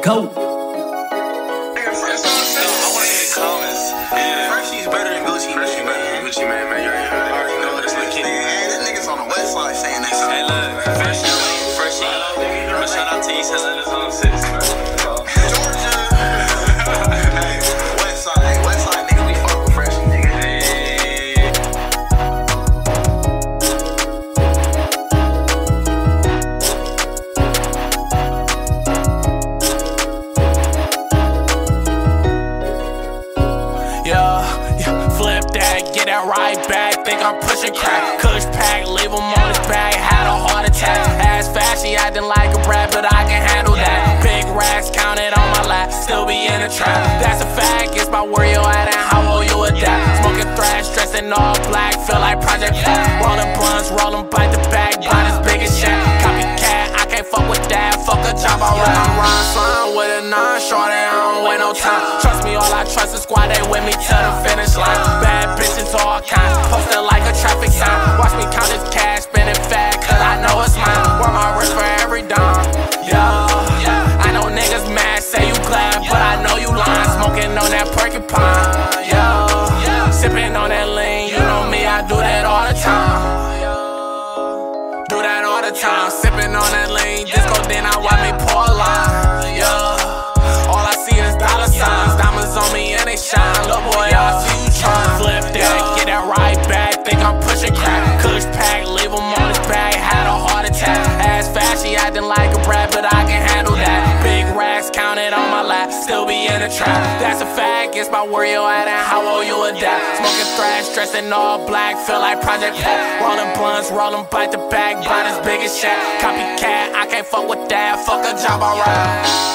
Go. That's what I'm saying. I want to see the comments. Yeah. Freshy's better than Gucci. Freshy better than Gucci, man. You already know this little kid. Man, this nigga's on the west side saying that. Hey, look, Freshy. Shout out to East Atlanta Zone 6, man. Georgia. Hey, west side, nigga, we fuck with Freshy, nigga. Flip that, get that right back. Think I'm pushing crack. Kush pack, leave him on his back. Had a heart attack. Ass fat, she acting like a brat, but I can handle that. Big racks counted on my lap, still be in the trap. That's a fact, it's about where you at and how will you adapt. Smoking thrash, dressed in all black, feel like Project Pat. Rolling blunts, rolling bite the bag, bite as big as Shaq. Copycat, I can't fuck with that. Fuck a job, I run slime with a 9 shorty, I don't wait no time. Trust me, all I trust is squad, they with me to the finish line. Bad bitches, all kinds, posted like a traffic sign. Watch me count this cash, spending fat, cause I know it's mine. Wear my wrist for every dime, yeah. I know niggas mad, say you glad, but I know you lying. Smoking on that porcupine, yeah. Sipping on that lean, you know me, I do that all the time. Do that all the time, sipping on that lean. Disco, then I watch me pour a line, yeah. All I see is dollar signs, diamonds on me and they shine. Little boy, I see you trying. Flip that, get that right back. Think I'm pushing crack. Kush pack, leave him on his back. Had a heart attack. Ass fat, she acting like a brat, but I can handle that. Big racks counted on my lap, still be in the trap. That's a fact, it's about where you at and how will you adapt. Smoking thrash, dressed in all black, feel like Project Pat. Rolling blunts, rolling bite the bag, bite as big as Shaq. Copycat, I can't fuck with that. Fuck a job, alright.